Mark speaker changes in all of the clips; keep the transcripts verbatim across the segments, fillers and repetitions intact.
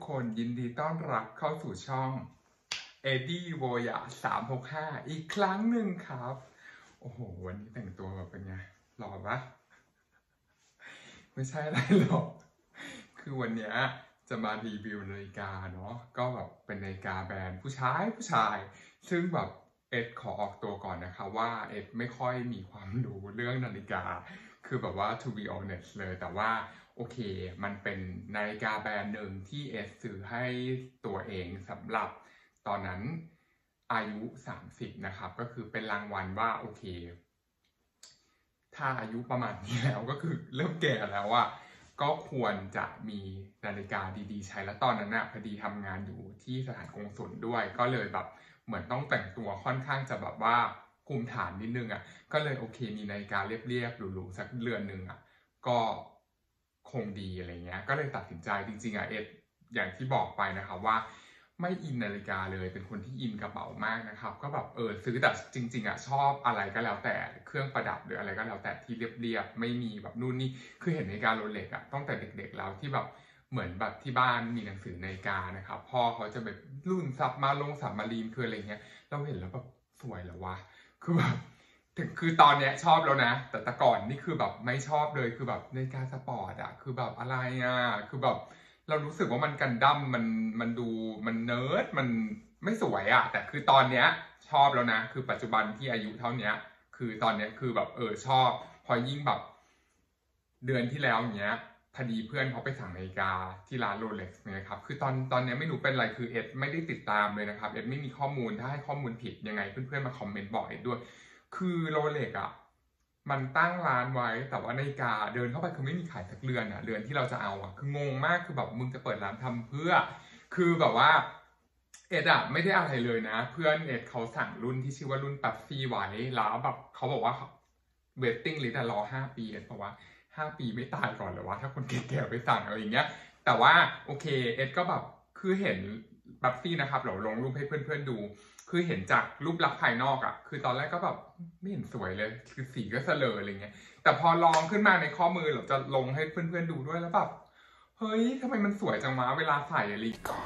Speaker 1: คนยินดีต้อนรับเข้าสู่ช่องเอ็ดดี้โวยาสามหกห้าอีกครั้งหนึ่งครับโอ้โหวันนี้แต่งตัวแบบเป็นไงหล่อปะไม่ใช่อะไรหรอกคือวันนี้จะมารีวิวนาฬิกาเนาะก็แบบเป็นนาฬิกาแบรนด์ผู้ชายผู้ชายซึ่งแบบเอ็ดขอออกตัวก่อนนะคะว่าเอ็ดไม่ค่อยมีความรู้เรื่องนาฬิกาคือแบบว่า to be honest เลยแต่ว่าโอเคมันเป็นนาฬิกาแบรนด์หนึ่งที่เอ็ดซื้อให้ตัวเองสำหรับตอนนั้นอายุสามสิบนะครับก็คือเป็นรางวัลว่าโอเคถ้าอายุประมาณนี้แล้วก็คือเริ่มแก่แล้วอะก็ควรจะมีนาฬิกาดีๆใช้แล้วตอนนั้นน่ะพอดีทำงานอยู่ที่สถานกงสุลด้วยก็เลยแบบเหมือนต้องแต่งตัวค่อนข้างจะแบบว่าภูมิฐานนิดนึงอ่ะก็เลยโอเคมีนาฬิกาเรียบๆหรูๆสักเรือนหนึ่งอ่ะก็คงดีอะไรเงี้ยก็เลยตัดสินใจจริงๆอ่ะเอ็ดอย่างที่บอกไปนะครับว่าไม่อินนาฬิกาเลยเป็นคนที่อินกระเป๋ามากนะครับก็แบบเออซื้อแต่จริงๆอ่ะชอบอะไรก็แล้วแต่เครื่องประดับหรืออะไรก็แล้วแต่ที่เรียบๆไม่มีแบบนู่นนี่คือเห็นนาฬิกาโรเล็กอ่ะตั้งแต่เด็กๆแล้วที่แบบเหมือนแบบที่บ้านมีหนังสือนาฬิกานะครับพ่อเขาจะแบบรุ่นซับมาลงซับมารีนคืออะไรเงี้ยเราเห็นแล้วแบบสวยเหรอวะคือแบบถึงคือตอนเนี้ยชอบแล้วนะแต่แต่ก่อนนี่คือแบบไม่ชอบเลยคือแบบนาฬิกาสปอร์ตอ่ะคือแบบอะไรอ่ะคือแบบเรารู้สึกว่ามันกันดั้มมันมันดูมันเนิร์ดมันไม่สวยอ่ะแต่คือตอนเนี้ยชอบแล้วนะคือปัจจุบันที่อายุเท่านี้คือตอนเนี้ยคือแบบเออชอบพอยิ่งแบบเดือนที่แล้วอย่างเงี้ยพอดีเพื่อนเขาไปสั่งนาฬิกาที่ร้านโรเล็กซ์นะครับคือตอนตอนนี้ไม่รู้เป็นอะไรคือเอ็ดไม่ได้ติดตามเลยนะครับเอ็ดไม่มีข้อมูลถ้าให้ข้อมูลผิดยังไงเพื่อนๆมาคอมเมนต์บอกเอ็ดด้วยคือโรเล็กอ่ะมันตั้งร้านไว้แต่ว่านาฬิกาเดินเข้าไปคือไม่มีขายสักเรือนอ่ะเรือนที่เราจะเอาอ่ะคืองงมากคือแบบมึงจะเปิดร้านทำเพื่อคือแบบว่าเอ็ดอะไม่ได้อะไรเลยนะเพื่อนเอ็ดเขาสั่งรุ่นที่ชื่อว่ารุ่นแป๊บซี่ไว้แล้วแบบเขาบอกว่าเวทติ้งลิสต์รอห้าปีเอ็ดบอกว่าห้าปีไม่ตายก่อนเหรอวะถ้าคนแก่ๆไปสั่งอะไรอย่างเงี้ยแต่ว่าโอเคเอ็ดก็แบบคือเห็นแป๊บซี่นะครับเราลงรูปให้เพื่อนๆดูคือเห็นจากรูปลักษณ์ภายนอกอ่ะคือตอนแรกก็แบบไม่เห็นสวยเลยคือสีก็เสลออะไรเงี้ยแต่พอลองขึ้นมาในข้อมือเราจะลงให้เพื่อนๆดูด้วยแล้วแบบเฮ้ยทำไมมันสวยจังวะเวลาใส่อะไร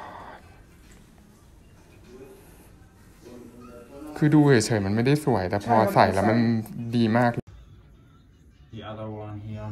Speaker 1: คือดูเฉยๆมันไม่ได้สวยแต่พอใส่แล้วมันดีมาก
Speaker 2: The other one here.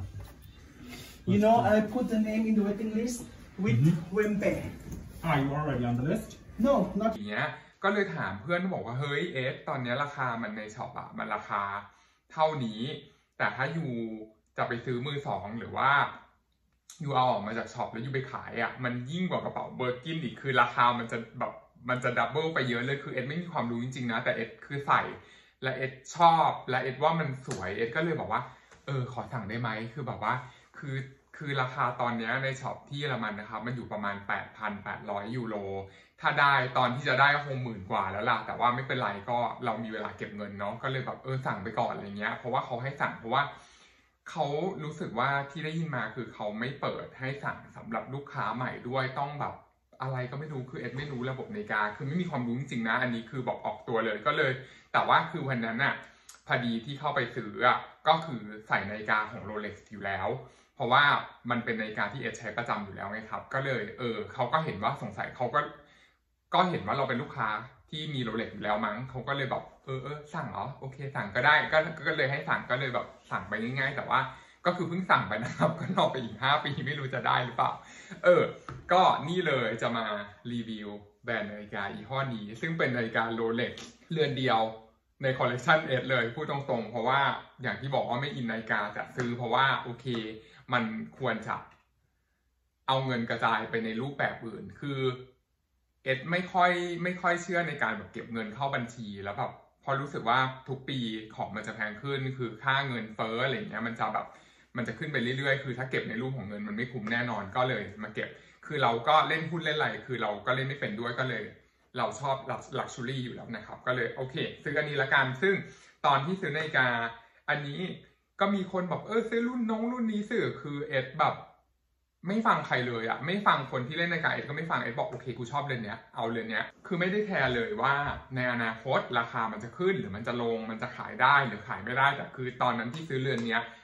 Speaker 3: You know, I put the name in the waiting list with
Speaker 2: Mm-hmm.
Speaker 3: Wempe.
Speaker 2: Are you already on the list?
Speaker 3: No, not
Speaker 1: อย่างเงี้ยก็เลยถามเพื่อนบอกว่าเฮ้ยเอสตอนนี้ราคามันในช็อปอะมันราคาเท่านี้แต่ถ้ายูจะไปซื้อมือสองหรือว่ายูเอาออกมาจากช็อปแล้วยูไปขายอะมันยิ่งกว่ากระเป๋าเบอร์กินอีกคือราคามันจะแบบมันจะดับเบิลไปเยอะเลยคือเอ็ดไม่มีความรู้จริงๆนะแต่เอ็ดคือใส่และเอ็ดชอบและเอ็ดว่ามันสวยเอ็ดก็เลยบอกว่าเออขอสั่งได้ไหมคือแบบว่าคือคือราคาตอนนี้ในช็อปที่เยอรมันนะครับมันอยู่ประมาณ แปดพันแปดร้อย ยูโรถ้าได้ตอนที่จะได้ก็คงหมื่นกว่าแล้วล่ะแต่ว่าไม่เป็นไรก็เรามีเวลาเก็บเงินเนาะก็เลยแบบเออสั่งไปก่อนอะไรเงี้ยเพราะว่าเขาให้สั่งเพราะว่าเขารู้สึกว่าที่ได้ยินมาคือเขาไม่เปิดให้สั่งสำหรับลูกค้าใหม่ด้วยต้องแบบอะไรก็ไม่รู้คือเอ็ดไม่รู้ระบบนาฬิกาคือไม่มีความรู้จริงๆนะอันนี้คือบอกออกตัวเลยก็เลยแต่ว่าคือวันนั้นน่ะพอดีที่เข้าไปซื้ออ่ะก็คือใส่นาฬิกาของโรเล็กซ์อยู่แล้วเพราะว่ามันเป็นนาฬิกาที่เอ็ดใช้ประจำอยู่แล้วไงครับก็เลยเออเขาก็เห็นว่าสงสัยเขาก็ก็เห็นว่าเราเป็นลูกค้าที่มีโรเล็กซ์อยู่แล้วมั้งเขาก็เลยแบบเออเออสั่งเหรอโอเคสั่งก็ได้ก็ก็เลยให้สั่งก็เลยแบบสั่งไปง่ายๆแต่ว่าก็คือเพิ่งสั่งไปนะครับก็รอไปอีกห้าปีไม่รู้จะได้หรือเปล่าเออก็นี่เลยจะมารีวิวแบรนด์นาฬิกายี่ห้อนี้ซึ่งเป็นนาฬิกาโรเล็กซ์เรือนเดียวในคอลเลคชันเอ็ดเลยพูดตรงๆเพราะว่าอย่างที่บอกว่าไม่อินนาฬิกาจะซื้อเพราะว่าโอเคมันควรจะเอาเงินกระจายไปในรูปแบบอื่นคือเอ็ดไม่ค่อยไม่ค่อยเชื่อในการแบบเก็บเงินเข้าบัญชีแล้วแบบพอรู้สึกว่าทุกปีของมันจะแพงขึ้นคือค่าเงินเฟ้ออะไรอย่างเงี้ยมันจะแบบมันจะขึ้นไปเรื่อยๆคือถ้าเก็บในรูปของเงินมันไม่คุ้มแน่นอนก็เลยมาเก็บคือเราก็เล่นหุ้นเล่นอะไรคือเราก็เล่นไม่เป็นด้วยก็เลยเราชอบลักชัวรี่อยู่แล้วนะครับก็เลยโอเคซื้ออันนี้ละกันซึ่งตอนที่ซื้อนาฬิกาอันนี้ก็มีคนบอกเออซื้อรุ่นน้องรุ่นนี้ซื้อคือเอ็ดแบบไม่ฟังใครเลยอะไม่ฟังคนที่เล่นนาฬิกาเอ็ดก็ไม่ฟังเอ็ดบอกโอเคกูชอบเรือนเนี้ยเอาเรือนเนี้ยคือไม่ได้แคร์เลยว่าในอนาคตราคามันจะขึ้นหรือมันจะลงมันจะขายได้หรือขายไม่ได้แต่คือตอนนั้นที่ซื้อเรือนเนี้ย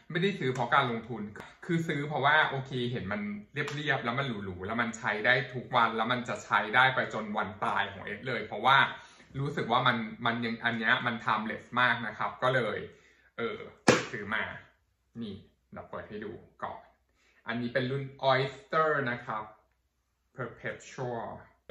Speaker 1: ไม่ได้ซื้อเพราะการลงทุนคือซื้อเพราะว่าโอเคเห็นมันเรียบๆแล้วมันหรูๆแล้วมันใช้ได้ทุกวันแล้วมันจะใช้ได้ไปจนวันตายของเอสเลยเพราะว่ารู้สึกว่ามันมันยังอันเนี้ยมัน timeless มากนะครับก็เลยเออซื้อมานี่เราเปิดให้ดูก่อนอันนี้เป็นรุ่น Oyster นะครับ Perpetual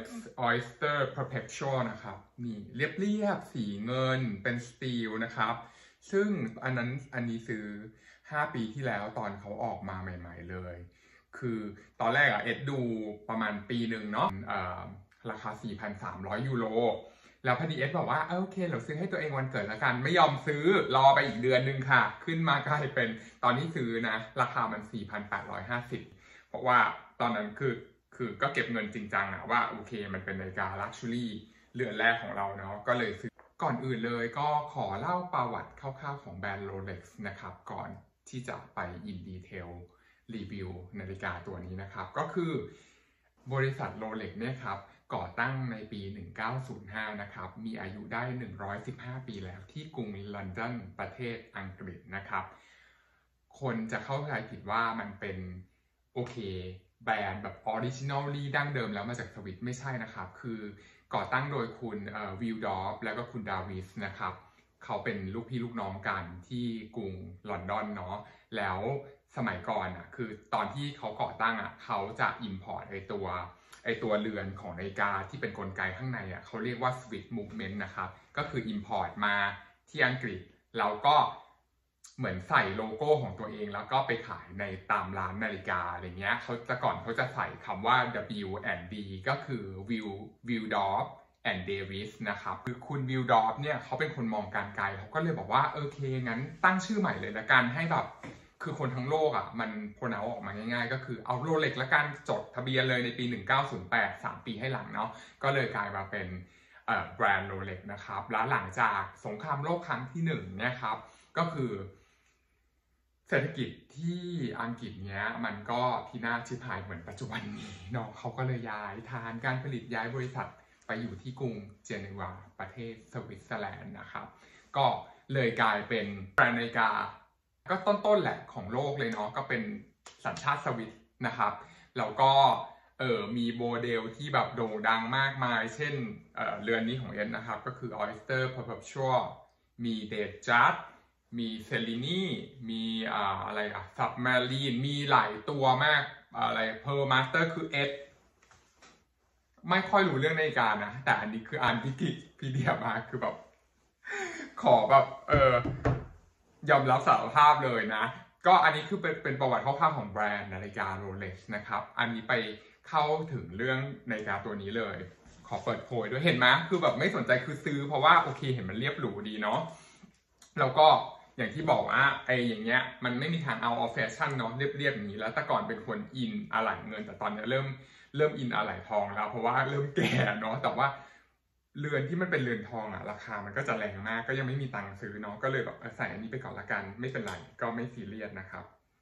Speaker 1: Oyster Perpetual นะครับนี่เรียบๆสีเงินเป็นสตีลนะครับซึ่งอันนั้นอันนี้ซื้อห้าปีที่แล้วตอนเขาออกมาใหม่ๆเลยคือตอนแรกอะเอ็ดดูประมาณปีหนึ่งเนาะราคา สี่พันสามร้อย ยูโรแล้วพอดีเอ็ดบอกว่าโอเคเราซื้อให้ตัวเองวันเกิดแล้วกันไม่ยอมซื้อรอไปอีกเดือนนึงค่ะขึ้นมากลายเป็นตอนนี้ซื้อนะราคามัน สี่พันแปดร้อยห้าสิบ เพราะว่าตอนนั้นคือคือก็เก็บเงินจริงจังอะว่าโอเคมันเป็นนาฬิกาลักชัวรี่เรือนแรกของเราเนาะก็เลยซื้อก่อนอื่นเลยก็ขอเล่าประวัติคร่าวๆของแบรนด์ Rolex นะครับก่อนที่จะไปอินดีเทลรีวิวนาฬิกาตัวนี้นะครับก็คือบริษัท Rolex เนี่ยครับก่อตั้งในปี หนึ่งเก้าศูนย์ห้า นะครับมีอายุได้หนึ่งร้อยสิบห้าปีแล้วที่กรุงลอนดอนประเทศอังกฤษนะครับคนจะเข้าใจผิดว่ามันเป็นโอเคแบรนด์แบบออริจินอลลี่ดั้งเดิมแล้วมาจากสวิตไม่ใช่นะครับคือก่อตั้งโดยคุณวิลดอฟแล้วก็คุณดาวิสนะครับเขาเป็นลูกพี่ลูกน้องกันที่กรุงลอนดอนเนาะแล้วสมัยก่อนอ่ะคือตอนที่เขาก่อตั้งอ่ะเขาจะ import ไอตัวไอตัวเรือนของนาฬิกาที่เป็นกลไกข้างในอ่ะเขาเรียกว่า switch movement นะครับก็คือ import มาที่อังกฤษแล้วก็เหมือนใส่โลโก้ของตัวเองแล้วก็ไปขายในตามร้านนาฬิกาอะไรเงี้ยเขาแต่ก่อนเขาจะใส่คำว่า W and D ก็คือ Will Wildorf and Davis นะครับคือคุณวิลดอฟเนี่ยเขาเป็นคนมองการไกลเขาก็เลยบอกว่าโอเคงั้นตั้งชื่อใหม่เลยละกันให้แบบคือคนทั้งโลกอ่ะมันโพนเอาออกมาง่ายๆก็คือเอาโรเล็กละกันจดทะเบียนเลยในปีหนึ่งเก้าศูนย์แปด สามปีให้หลังเนาะก็เลยกลายมาเป็นแบรนด์โรเล็กนะครับแล้วหลังจากสงครามโลกครั้งที่หนึ่งเนี่ยครับก็คือเศรษฐกิจที่อังกฤษเนี้ยมันก็พินาศชิบหายเหมือนปัจจุบันนี้เนาะเขาก็เลยย้ายฐานการผลิตย้ายบริษัทไปอยู่ที่กรุงเจนีวาประเทศสวิตเซอร์แลนด์นะครับก็เลยกลายเป็นแบรนด์นาฬิกาก็ต้นๆแหละของโลกเลยเนาะก็เป็นสัญชาติสวิตนะครับแล้วก็เออมีโมเดลที่แบบโด่งดังมากมายเช่น เ, เรือนนี้ของเอ็นนะครับก็คือ Oyster Perpetual มี Datejust มีเซลินีมีอ่าอะไรอะซับมารีนมีหลายตัวมากอะไรเพอร์มาสเตอร์คือเอสไม่ค่อยรู้เรื่องนาฬิกานะแต่อันนี้คืออ่านวิกิพีเดียมาคือแบบขอแบบเออยอมรับสารภาพเลยนะก็อันนี้คือเป็นเป็นประวัติคร่าวๆของแบรนด์นาฬิกา Rolex นะครับอันนี้ไปเข้าถึงเรื่องนาฬิกาตัวนี้เลยขอเปิดโพยด้วยเห็นไหมคือแบบไม่สนใจคือซื้อเพราะว่าโอเคเห็นมันเรียบหรูดีเนาะแล้วก็อย่างที่บอกว่าไอ้อย่างเงี้ยมันไม่มีทางเอาออฟแฟชั่นเนาะเรียบๆอย่างนี้แล้วแต่ก่อนเป็นคนอินอะไหล่เงินแต่ตอนนี้เริ่มเริ่มอินอะไหล่ทองแล้วเพราะว่าเริ่มแก่เนาะแต่ว่าเรือนที่มันเป็นเรือนทองอะราคามันก็จะแรงมากก็ยังไม่มีตังค์ซื้อเนาะก็เลยแบบใส่อันนี้ไปก่อนละกันไม่เป็นไรก็ไม่ซีเรียสนะครับ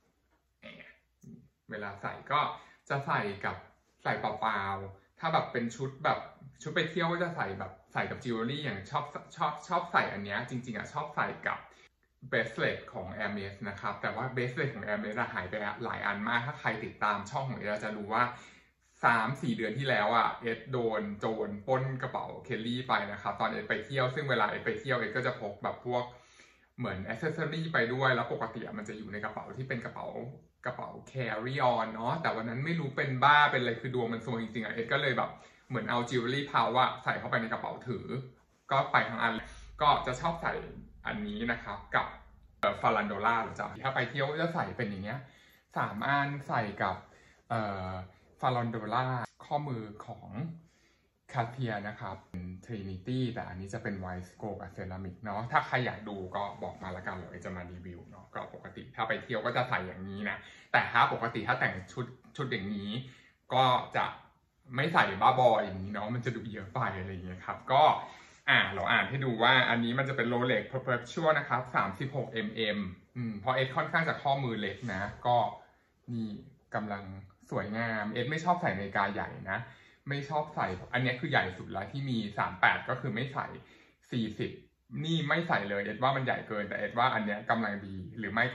Speaker 1: เวลาใส่ก็จะใส่กับใส่เปล่าๆถ้าแบบเป็นชุดแบบชุดไปเที่ยวก็จะใส่แบบใส่กับจิวเวลรี่อย่างชอบชอบชอบใส่อันเนี้ยจริงๆอะชอบใส่กับเบสเลตของ Hermes นะครับแต่ว่าเบสเลตของ Hermes หายไปหลายอันมากถ้าใครติดตามช่องของเอจะรู้ว่า สามสี่ เดือนที่แล้วอ่ะเอ็ดโดนโจรปล้นกระเป๋าเคลลี่ไปนะครับตอนเอ็ดไปเที่ยวซึ่งเวลาเอ็ดไปเที่ยวเอ็ดก็จะพกแบบพวกเหมือนแอคเซสซอรี่ไปด้วยแล้วปกติมันจะอยู่ในกระเป๋าที่เป็นกระเป๋ากระเป๋า carry on เนาะแต่วันนั้นไม่รู้เป็นบ้าเป็นอะไรคือดวงมันซวยจริงๆอ่ะเอ็ดก็เลยแบบเหมือนเอาจิวเวลรี่พาวว่าใส่เข้าไปในกระเป๋าถือก็ไปทั้งอันก็จะชอบใส่อันนี้นะครับกับฟารันโดล่าหรือจะถ้าไปเที่ยวก็จะใส่เป็นอย่างเงี้ยสามอันใส่กับเอ่อฟารันโดล่าข้อมือของคาเทียนะครับเป็น Trinity แต่อันนี้จะเป็นไวส์โกลกับเซรามิกเนาะถ้าใครอยากดูก็บอกมาละกันเลยจะมารีวิวเนาะก็ปกติถ้าไปเที่ยวก็จะใส่อย่างนี้นะแต่ถ้าปกติถ้าแต่งชุดชุดอย่างนี้ก็จะไม่ใส่บ้าบออย่างนี้เนาะมันจะดูเยอะไปอะไรอย่างเงี้ยครับก็อ่าเราอ่านให้ดูว่าอันนี้มันจะเป็น Rolex Perpetual นะครับสามสิบหกมิลลิเมตรอืมเพราะเอ็ดค่อนข้างจะข้อมือเล็กนะก็นี่กำลังสวยงามเอ็ดไม่ชอบใส่นาฬิกาใหญ่นะไม่ชอบใส่อันนี้คือใหญ่สุดแล้วที่มีสามสิบแปดก็คือไม่ใส่สี่สิบนี่ไม่ใส่เลยเอ็ดว่ามันใหญ่เกินแต่เอ็ดว่าอันนี้กำลังดีหรือไม่ก็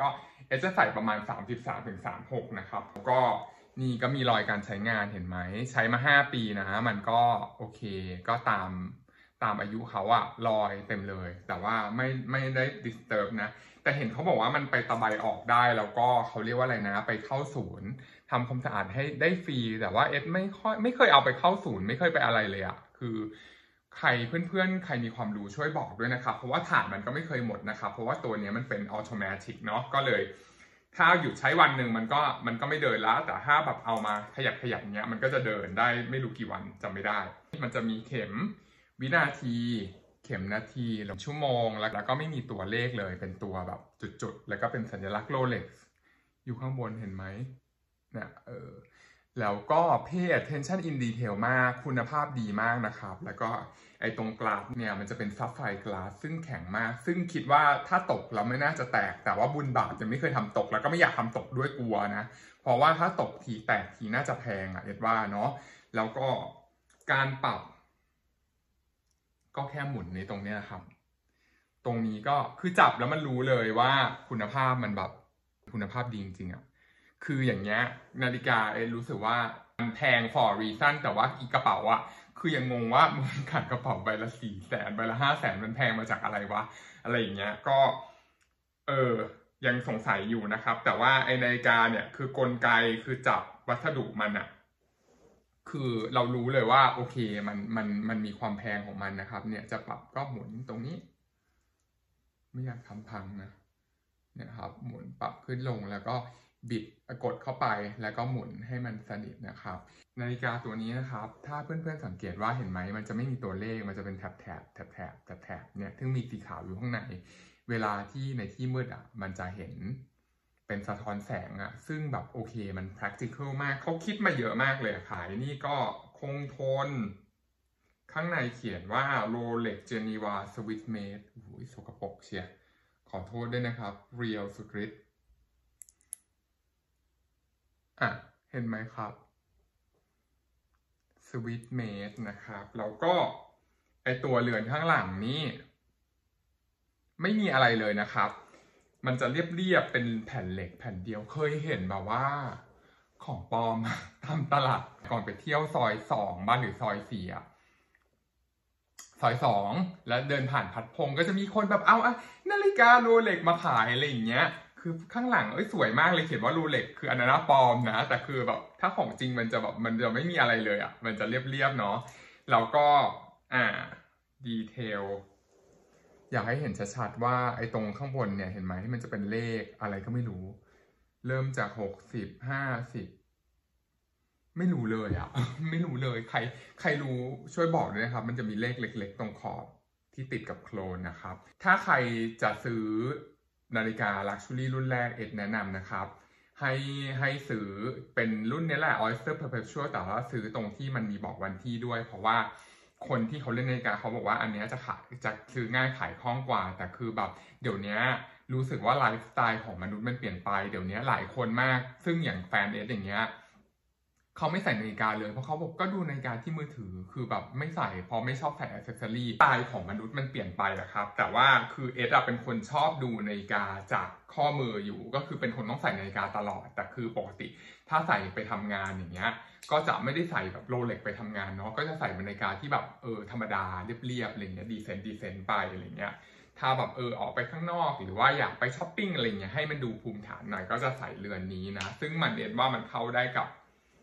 Speaker 1: เอสจะใส่ประมาณ สามสิบสามถึงสามสิบหก นะครับแล้วก็นี่ก็มีรอยการใช้งานเห็นไหมใช้มาห้าปีนะมันก็โอเคก็ตามตามอายุเขาอะรอยเต็มเลยแต่ว่าไม่ไม่ได้ disturb นะแต่เห็นเขาบอกว่ามันไปตะไบออกได้แล้วก็เขาเรียกว่าอะไรนะไปเข้าศูนย์ทำความสะอาดให้ได้ฟรีแต่ว่าเอสไม่ค่อยไม่เคยเอาไปเข้าศูนย์ไม่เคยไปอะไรเลยอะคือใครเพื่อนๆใครมีความรู้ช่วยบอกด้วยนะครับเพราะว่าถ่านมันก็ไม่เคยหมดนะครับเพราะว่าตัวนี้มันเป็นออโตเมติกเนาะก็เลยถ้าหยุดใช้วันหนึ่งมันก็มันก็ไม่เดินแล้วแต่ถ้าแบบเอามาขยับขยับเงี้ยมันก็จะเดินได้ไม่รู้กี่วันจำไม่ได้มันจะมีเข็มวินาทีเข็มนาทีหรือชั่วโมงแล้วก็ไม่มีตัวเลขเลยเป็นตัวแบบจุดๆแล้วก็เป็นสัญลักษณ์โรเล็กซ์อยู่ข้างบนเห็นไหมเนี่ยเออแล้วก็ pay attention in detail มากคุณภาพดีมากนะครับแล้วก็ไอ้ตรงกลาสเนี่ยมันจะเป็นซับไฟกลาสซึ่งแข็งมากซึ่งคิดว่าถ้าตกเราไม่น่าจะแตกแต่ว่าบุญบาปจะไม่เคยทำตกแล้วก็ไม่อยากทำตกด้วยกลัวนะเพราะว่าถ้าตกทีแตกทีน่าจะแพงอ่ะเอ็ดว่าเนาะแล้วก็การปรับก็แค่หมุนในตรงนี้นะครับตรงนี้ก็คือจับแล้วมันรู้เลยว่าคุณภาพมันแบบคุณภาพดีจริงๆอ่ะคืออย่างเงี้ยนาฬิกาเอ็ดรู้สึกว่ามันแพง for reason แต่ว่าอีกกระเป๋าอ่ะคือยังงงว่ามึงขายกระเป๋าใบละสี่แสนใบละห้าแสนมันแพงมาจากอะไรวะอะไรอย่างเงี้ยก็เออยังสงสัยอยู่นะครับแต่ว่าไอนาฬิกาเนี่ยคือกลไกคือจับวัสดุมันอะคือเรารู้เลยว่าโอเคมันมันมันมีความแพงของมันนะครับเนี่ยจะปรับก็หมุนตรงนี้ไม่อยากทำพังนะเนี่ยครับหมุนปรับขึ้นลงแล้วก็บิดกดเข้าไปแล้วก็หมุนให้มันสนิทนะครับนาฬิกาตัวนี้นะครับถ้าเพื่อนๆสังเกตว่าเห็นไหมมันจะไม่มีตัวเลขมันจะเป็นแถบแถบแถบแถบแถบแถบเนี่ยซึ่งมีสีขาวอยู่ข้างในเวลาที่ในที่มืดอ่ะมันจะเห็นเป็นสะท้อนแสงอ่ะซึ่งแบบโอเคมัน practical มากเขาคิดมาเยอะมากเลยขายนี่ก็คงทนข้างในเขียนว่า Rolex Geneva Swiss Made โอ้ยสกปรกเชียขอโทษด้วยนะครับ Real สุดฤทธิ์อ่ะเห็นไหมครับ Swiss Made นะครับแล้วก็ไอตัวเรือนข้างหลังนี่ไม่มีอะไรเลยนะครับมันจะเรียบๆเป็นแผ่นเหล็กแผ่นเดียวเคยเห็นแบบว่าของปลอมตามตลาดก่อนไปเที่ยวซอยสองบ้านหรือซอยสี่อะซอยสองแล้วเดินผ่านพัดพงก็จะมีคนแบบเอาอะนาฬิกาโรเล็กมาขายอะไรอย่างเงี้ยคือข้างหลังเอ้ยสวยมากเลยเขียนว่าโรเล็กคืออันนั้นปลอมนะแต่คือแบบถ้าของจริงมันจะแบบมันจะไม่มีอะไรเลยอะมันจะเรียบๆเนาะแล้วก็อ่าดีเทลอยากให้เห็นชัดๆว่าไอ้ตรงข้างบนเนี่ยเห็นไหมที่มันจะเป็นเลขอะไรก็ไม่รู้เริ่มจากหกสิบห้าสิบไม่รู้เลยอ่ะ ไม่รู้เลยใครใครรู้ช่วยบอกด้วยนะครับมันจะมีเลขเล็กๆตรงขอบที่ติดกับโคลนนะครับถ้าใครจะซื้อนาฬิกา Luxury รุ่นแรกเอ็ดแนะนำนะครับให้ให้ซื้อเป็นรุ่นนี้แหละ Oyster Perpetual แต่ว่าซื้อตรงที่มันมีบอกวันที่ด้วยเพราะว่าคนที่เขาเล่นนาฬิกาเขาบอกว่าอันนี้จะขายจะซื้อง่ายขายคล่องกว่าแต่คือแบบเดี๋ยวนี้รู้สึกว่าไลฟ์สไตล์ของมนุษย์มันเปลี่ยนไปเดี๋ยวนี้หลายคนมากซึ่งอย่างแฟนเอสอย่างเงี้ยเขาไม่ใส่นาฬิกาเลยเพราะเขาบอกก็ดูนาฬิกาที่มือถือคือแบบไม่ใส่เพราะไม่ชอบใส่อ c เซสซอรี่สไตล์ของมนุษย์มันเปลี่ยนไปอะครับแต่ว่าคือเอสอะเป็นคนชอบดูนาฬิกาจากข้อมืออยู่ก็คือเป็นคนต้องใส่นาฬิกาตลอดแต่คือปกติถ้าใส่ไปทำงานอย่างเงี้ยก็จะไม่ได้ใส่แบบโรเล็กไปทำงานเนาะก็จะใส่นาฬิกาที่แบบเออธรรมดาเรียบๆอะไรเงี้ยดีเซนต์ดีเซนต์ไปอะไรเงี้ยถ้าแบบเออออกไปข้างนอกหรือว่าอยากไปช้อปปิ้งอะไรเงี้ยให้มันดูภูมิฐานหน่อยก็จะใส่เรือนนี้นะซึ่งมันเอ็ดว่ามันเข้าได้กับ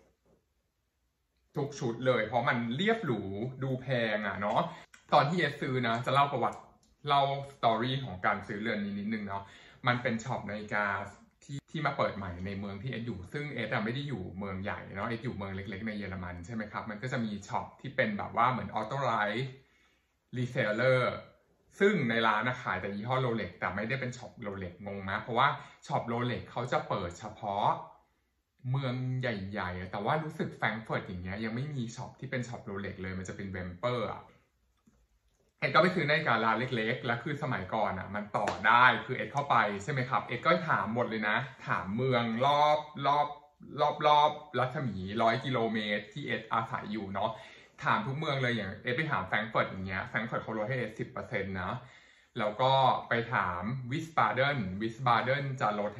Speaker 1: ทุกชุดเลยเพราะมันเรียบหรูดูแพงอ่ะเนาะตอนที่เอสซื้อนะจะเล่าประวัติเล่าสตอรี่ของการซื้อเรือนนี้นิดนึงเนาะมันเป็นช็อปนาฬิกาที่ที่มาเปิดใหม่ในเมืองที่เอสอยู่ซึ่งเอสไม่ได้อยู่เมืองใหญ่เนาะเอสอยู่เมืองเล็กๆในเยอรมันใช่ไหมครับมันก็จะมีช็อปที่เป็นแบบว่าเหมือนออโต้ไลท์รีเซลเลอร์ซึ่งในร้านขายแต่ยี่ห้อโรเล็กแต่ไม่ได้เป็นช็อปโรเล็กงงนะเพราะว่าช็อปโรเล็กเขาจะเปิดเฉพาะเมืองใหญ่ๆแต่ว่ารู้สึกแฟรงก์เฟิร์ตอย่างเงี้ยยังไม่มีช็อปที่เป็นช็อปโรเล็กเลยมันจะเป็นเวมเปอร์อ่ะเอ็ดก็ไปซื้อนาฬิการ้านเล็กๆแล้วคือสมัยก่อนอ่ะมันต่อได้คือเอ็ดเข้าไปใช่ไหมครับเอ็ดก็ถามหมดเลยนะถามเมืองรอบรอบรอบรอบรัศมีร้อยกิโลเมตรที่เอ็ดอาศัยอยู่เนาะถามทุกเมืองเลยอย่างเอ็ดไปถามแฟรงก์เฟิร์ตอย่างเงี้ยแฟรงก์เฟิร์ตเขาลดให้เอ็ดสิบเปอร์เซ็นต์นะแล้วก็ไปถามวิสบาเดนวิสบาเดนจะลดให้เอ็ด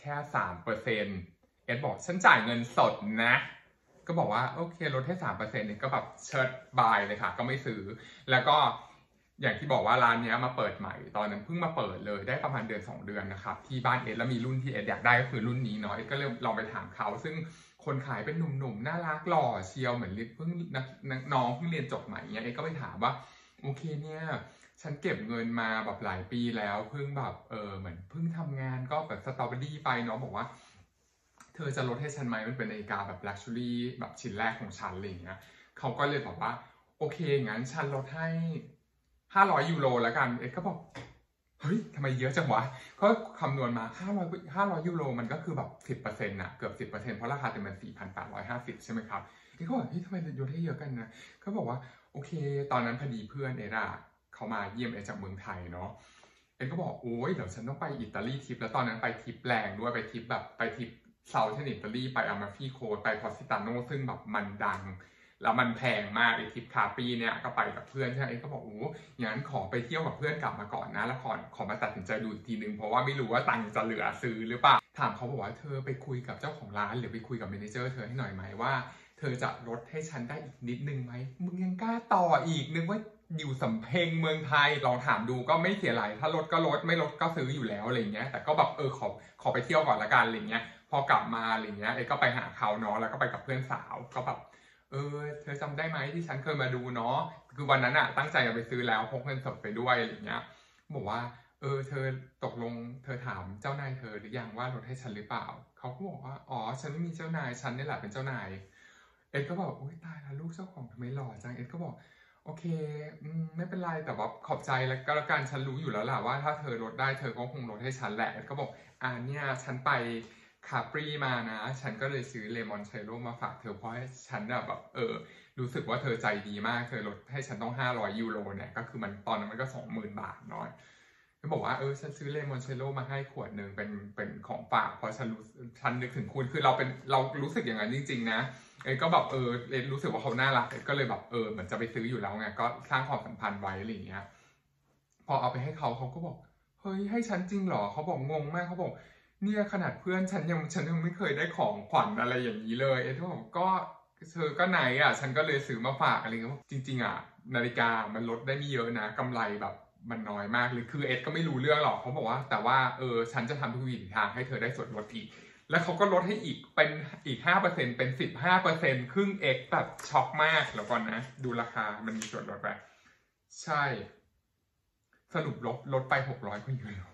Speaker 1: แค่สามเปอร์เซ็นต์เอ็ดบอกฉันจ่ายเงินสดนะก็บอกว่าโอเคลดให้สามเปอร์เซ็นต์นี่ก็แบบเชิดบายเลยค่ะก็ไม่ซื้อแล้วก็อย่างที่บอกว่าร้านนี้มาเปิดใหม่ตอนนั้นเพิ่งมาเปิดเลยได้ประมาณเดือนสองเดือนนะครับที่บ้านเอ็ดแล้วมีรุ่นที่เอ็ดอยากได้ก็คือรุ่นนี้เนาะเอ็ดก็เลยลองไปถามเขาซึ่งคนขายเป็นหนุ่มๆน่ารักหล่อเชียวเหมือนเพิ่งน้องเพิ่งเรียนจบใหม่เงี้ยเอ็ดก็ไปถามว่าโอเคเนี่ยฉันเก็บเงินมาแบบหลายปีแล้วเพิ่งแบบเออเหมือนเพิ่งทำงานก็แบบสตรอเบอรี่ไปเนาะบอกว่าเธอจะลดให้ฉันไหมมันเป็นนาฬิกาแบบลักชัวรี่แบบชิ้นแรกของฉันอะไรเงี้ยเขาก็เลยบอกว่าโอเคงั้นฉันลดให้ห้าร้อยยูโรแล้วกันเอ็ดก็บอกเฮ้ยทำไมเยอะจังวะเขาคำนวณมาห้าร้อย ห้าร้อยยูโรมันก็คือแบบ สิบเปอร์เซ็นต์ น่ะเกือบ สิบเปอร์เซ็นต์ เพราะราคาเต็มมัน สี่พันแปดร้อยห้าสิบ ใช่ไหมครับเอ็ดก็บอกเฮ้ยทำไมลดให้เยอะกันนะเขาบอกว่าโอเคตอนนั้นพอดีเพื่อนเอ็ดอะเขามาเยี่ยมเอ็ดจากเมืองไทยเนาะเอ็ดก็บอกโอ้ยเดี๋ยวฉันต้องไปอิตาลีทริปแล้วตอนนั้นไปทริปแรงด้วยไปทริปแบบไปทริปเซาท์อิตาลีไปอามาฟิโคไปพอซิตาโนซึ่งแบบมันดังแล้วมันแพงมากไอทริปคาปีเนี่ยก็ไปกับเพื่อนใช่ไหมเอ็ดก็บอกโอ้อย่างนั้นขอไปเที่ยวกับเพื่อนกลับมาก่อนนะแล้วขอขอมาตัดสินใจดูทีนึงเพราะว่าไม่รู้ว่าตังค์จะเหลือซื้อหรือเปล่าถามเขาบอกว่าเธอไปคุยกับเจ้าของร้านหรือไปคุยกับเมเนเจอร์เธอให้หน่อยไหมว่าเธอจะลดให้ฉันได้อีกนิดนึงไหมมึงยังกล้าต่ออีกนึกว่าอยู่สำเพ็งเมืองไทยลองถามดูก็ไม่เสียไรถ้าลดก็ลดไม่ลดก็ซื้ออยู่แล้วอะไรเงี้ยแต่ก็แบบเออขอขอไปเที่ยวก่อนละกันอะไรเงี้ยพอกลับมาอะไรเงี้ยเอ้ก็ไปหาเขาเนาะแล้วก็ไปกับเพื่อนสาวก็แบบเออเธอจำได้ไหมที่ฉันเคยมาดูเนาะคือวันนั้นอะตั้งใจจะไปซื้อแล้วพกเงินสดไปด้วยอะไรเงี้ยบอกว่าเออเธอตกลงเธอถามเจ้านายเธอหรือยังว่าลดให้ฉันหรือเปล่าเขาก็บอกว่าอ๋อฉันไม่มีเจ้านายฉันนี่แหละเป็นเจ้านายเอ็ดก็บอกอุ้ยตายแล้วลูกเจ้าของทำไมหล่อจังเอ็ดก็บอกโอเคอืมไม่เป็นไรแต่ว่าขอบใจแล้วก็แล้วกันฉันรู้อยู่แล้วแหละว่าถ้าเธอลดได้เธอก็คงลดให้ฉันแหละเอ็ดก็บอกอ่าเนี่ยฉันไปคาปรีมานะฉันก็เลยซื้อเลมอนเชโร่มาฝากเธอเพราะให้ฉันแบบเออรู้สึกว่าเธอใจดีมากเธอลดให้ฉันต้องห้าร้อยยูโรเนี่ยก็คือมันตอนนั้นมันก็สองหมื่นบาทเนาะก็บอกว่าเออฉันซื้อเลมอนเชโร่มาให้ขวดหนึ่งเป็นเป็นของฝากเพราะฉันรู้ฉันนึกถึงคุณคือเราเป็นเรารู้สึกอย่างนั้นจริงๆนะเอ็ดก็แบบเออเอ็ดรู้สึกว่าเขาน่ารักเอ็ดก็เลยแบบเออเหมือนจะไปซื้ออยู่แล้วไงก็สร้างความสัมพันธ์ไว้อะไรอย่างเงี้ยพอเอาไปให้เขาเขาก็บอกเฮ้ยให้ฉันจริงเหรอเขาบอกงงมากเขาบอกเนี่ยขนาดเพื่อนฉันยังฉันยังไม่เคยได้ของขวัญอะไรอย่างนี้เลยเอ็ดก็บอกก็เธอก็ไหนอ่ะฉันก็เลยซื้อมาฝากอะไรเงี้ยจริงๆอ่ะนาฬิกามันลดได้ไม่เยอะนะกำไรแบบมันน้อยมากเลยคือเอ็ดก็ไม่รู้เรื่องหรอกเขาบอกว่าแต่ว่าเออฉันจะทำทุกวิถีทางให้เธอได้ส่วนลดอีกแล้วเขาก็ลดให้อีกเป็นอีก ห้าเปอร์เซ็นต์ เป็น สิบห้าเปอร์เซ็นต์ ครึ่ง X แบบช็อกมากแล้วก่อนนะดูราคามันมีส่วนลดไปใช่สรุปลดลดไปหกร้อยกว่ายูโร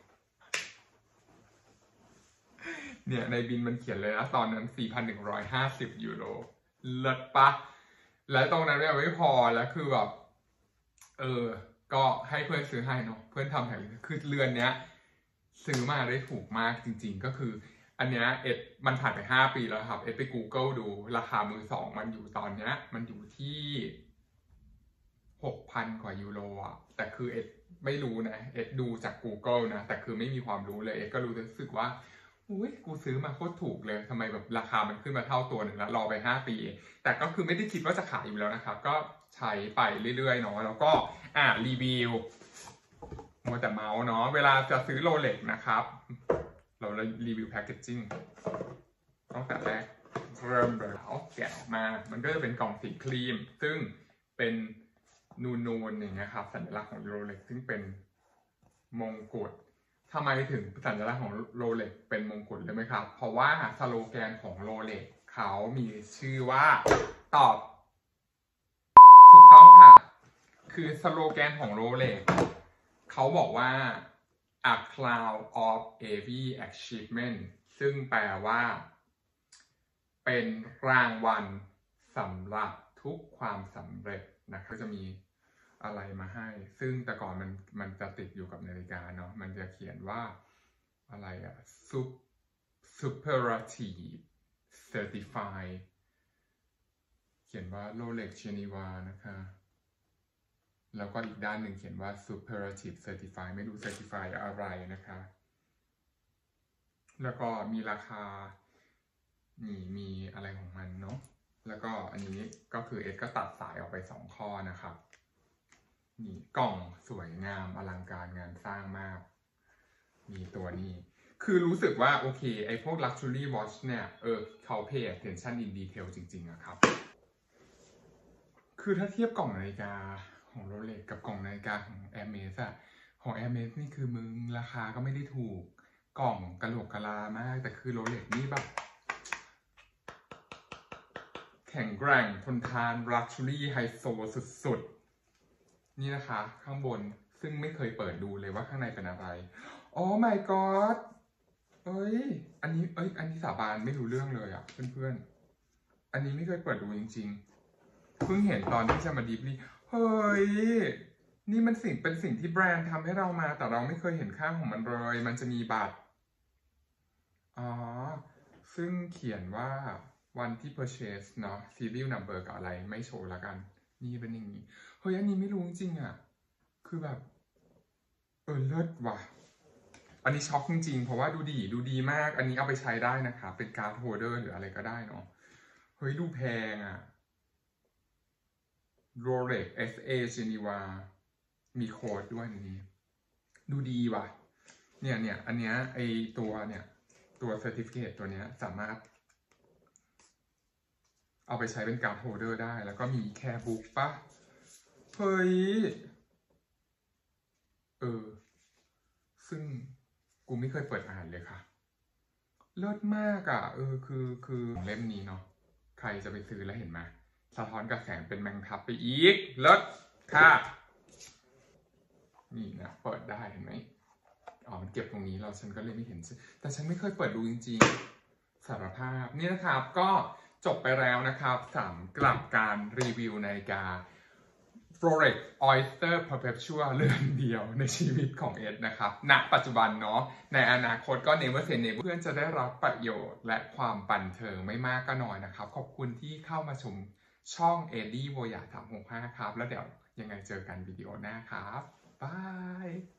Speaker 1: เนี่ยในบินมันเขียนเลยนะตอนนั้น สี่พันหนึ่งร้อยห้าสิบ ยูโรเลิศปะและตรงนั้นไม่พอแล้วคือแบบเออก็ให้เพื่อนซื้อให้เนาะเพื่อนทำแถมคือเรือนเนี้ยซื้อมาได้ถูกมากจริงๆก็คืออันเนี้ยเอ็ดมันผ่านไปห้าปีแล้วครับเอ็ดไป Google ดูราคามือสองมันอยู่ตอนเนี้ยมันอยู่ที่ หกพัน กว่ายูโรอ่ะแต่คือเอ็ดไม่รู้นะเอ็ดดูจาก Google นะแต่คือไม่มีความรู้เลยเอ็ดก็รู้สึกว่าอุ้ยกูซื้อมาโคตรถูกเลยทำไมแบบราคามันขึ้นมาเท่าตัวหนึ่งแล้วรอไปห้าปีแต่ก็คือไม่ได้คิดว่าจะขายอยู่แล้วนะครับก็ใช้ไปเรื่อยๆเนาะแล้วก็อ่ารีวิวมัวแต่เมาส์เนาะเวลาจะซื้อโรเล็กนะครับเรารีวิวแพคเกจจิ้งตั้งแต่แรกเริ่มเลยเอาแกะออกมามันก็จะเป็นกล่องสีครีมซึ่งเป็นนูนๆอย่างเงี้ยครับสัญลักษณ์ของโรเล็กซึ่งเป็นมงกุฎทำไมถึงสัญลักษณ์ของโรเล็กเป็นมงกุฎเลยไหมครับเพราะว่าสโลแกนของโรเล็กเขามีชื่อว่าตอบถูกต้องค่ะคือสโลแกนของโรเล็กเขาบอกว่า a cloud of every achievement ซึ่งแปลว่าเป็นรางวัลสำหรับทุกความสำเร็จนะครับจะมีอะไรมาให้ซึ่งแต่ก่อนมันมันจะติดอยู่กับนาฬิกาเนาะมันจะเขียนว่าอะไรอะ superlative certified เขียนว่า Rolex Geneva นะคะแล้วก็อีกด้านหนึ่งเขียนว่า superlative certified ไม่รู้ certified อะไรนะคะแล้วก็มีราคานี่มีอะไรของมันเนาะแล้วก็อันนี้ก็คือเอ็ดก็ตัดสายออกไปสองข้อนะครับนี่กล่องสวยงามอลังการงานสร้างมากมีตัวนี้คือรู้สึกว่าโอเคไอพวก luxury watch เนี่ยเออเขา pay attention in detail จริงๆอะครับ คือถ้าเทียบกล่องนาฬิกาของโรเล็กกับกล่องนาฬิกาของ Hermes อะของ Hermes นี่คือมึงราคาก็ไม่ได้ถูกกล่องกะโหลกกะลามากแต่คือโรเล็กนี่แบบแข็งแกร่งทนทาน luxury ไฮโซสุดๆนี่นะคะข้างบนซึ่งไม่เคยเปิดดูเลยว่าข้างในเป็นอะไรโอ้ my god เอ้ยอันนี้เอ้ยอันนี้สาบานไม่รู้เรื่องเลยอะเพื่อนๆอันนี้ไม่เคยเปิดดูจริงๆเพิ่งเห็นตอนที่จะมาดีฟลี่เฮ้ยนี่มันสิ่งเป็นสิ่งที่แบรนด์ทำให้เรามาแต่เราไม่เคยเห็นค่าของมันเลยมันจะมีบัตรอ๋อซึ่งเขียนว่าวันที่ purchase เนาะ serial number กับอะไรไม่โชว์ละกันนี่เป็นอย่างนี้เฮ้ยอันนี้ไม่รู้จริงอ่ะคือแบบเออเลิศว่ะอันนี้ช็อกจริงๆเพราะว่าดูดีดูดีมากอันนี้เอาไปใช้ได้นะคะเป็นการ์ดโฮลเดอร์หรืออะไรก็ได้เนาะเฮ้ยดูแพงอ่ะ Rolex เอส เอ Geneva มีโค้ดด้วยในนี้ดูดีว่ะเนี่ยเนี่ยอันเนี้ยไอตัวเนี่ยตัว Certificate ตัวเนี้ยสามารถเอาไปใช้เป็นการ์ดโฮลเดอร์ได้แล้วก็มีแคร์บุ๊กปะเฮ้ยเออซึ่งกูไม่เคยเปิดอ่านเลยค่ะเลิศมากอ่ะเออคือคือเล่มนี้เนาะใครจะไปซื้อแล้วเห็นไหมสะท้อนกระแสงเป็นแมงทับไปอีกเลิศค่ะนี่นะเปิดได้เห็นไหมอ๋อมันเก็บตรงนี้เราฉันก็เลยไม่เห็นแต่ฉันไม่เคยเปิดดูจริงๆสารภาพนี่นะครับก็จบไปแล้วนะครับสำหรับการรีวิวนาฬิกา Rolex Oyster Perpetual เรือนเดียวในชีวิตของเอ็ดนะครับณปัจจุบันเนาะในอนาคตก็ Never Say Never เพื่อนจะได้รับประโยชน์และความบันเทิงไม่มากก็น้อยนะครับขอบคุณที่เข้ามาชมช่องเอ็ดดี้โวอยาสามหกห้าครับแล้วเดี๋ยวยังไงเจอกันวิดีโอหน้าครับบาย